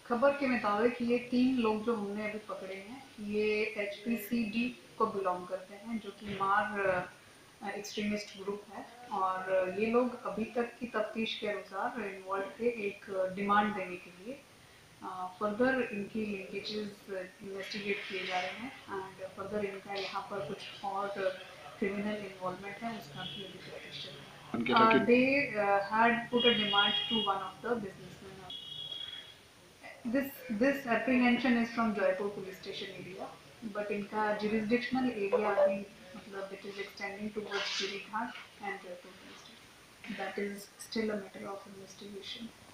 खबर के मुताबिक ये 3 लोग जो हमने अभी पकड़े हैं, ये HPCD को बिलोंग करते हैं, जो कि मार एक्सट्रीमिस्ट ग्रुप है। और ये लोग अभी तक की तफ्तीश के अनुसार इन्वॉल्व थे एक डिमांड देने के लिए। फर्दर इनकी लिंकेजेस इन्वेस्टिगेट किए जा रहे हैं एंड फर्दर इनका यहाँ पर कुछ और क्रिमिनल इन्वॉल्वमेंट है, उसका भी अभी तफ्तीश चल रहा है। They had put a demand to one of the businessman. This apprehension is from Jaipur police station area, but इनका jurisdictional area अभी मतलब it is extending towards Girighat and Jaipur police station. That is still a matter of investigation.